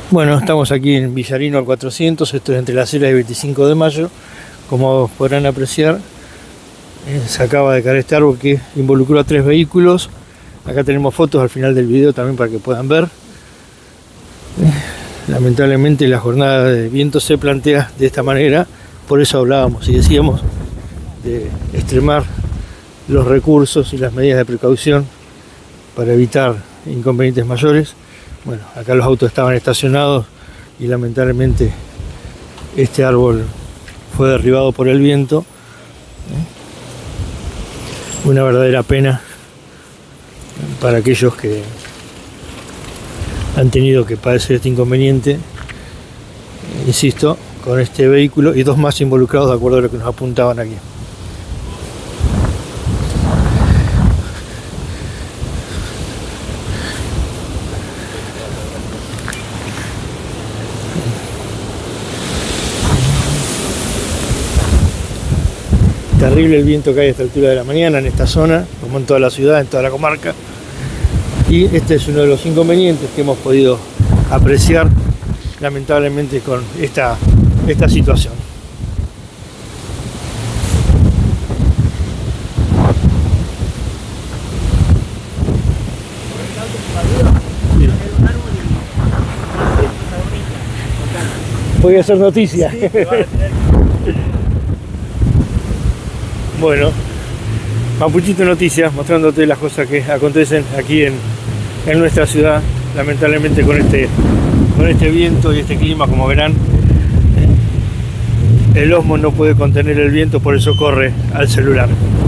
Bueno, estamos aquí en Villarino al 400, esto es entre las Heras y 25 de mayo. Como podrán apreciar, se acaba de caer este árbol que involucró a 3 vehículos. Acá tenemos fotos al final del video también para que puedan ver. Lamentablemente la jornada de viento se plantea de esta manera, por eso hablábamos y decíamos de extremar los recursos y las medidas de precaución para evitar inconvenientes mayores. Bueno, acá los autos estaban estacionados y lamentablemente este árbol fue derribado por el viento. Una verdadera pena para aquellos que han tenido que padecer este inconveniente, insisto, con este vehículo y 2 más involucrados de acuerdo a lo que nos apuntaban aquí. Terrible el viento que hay a esta altura de la mañana en esta zona, como en toda la ciudad, en toda la comarca. Y este es uno de los inconvenientes que hemos podido apreciar lamentablemente con esta situación. Voy a hacer noticia. Sí, bueno, Mapuchito Noticias, mostrándote las cosas que acontecen aquí en nuestra ciudad, lamentablemente con este viento y este clima, como verán. El Osmo no puede contener el viento, por eso corre al celular.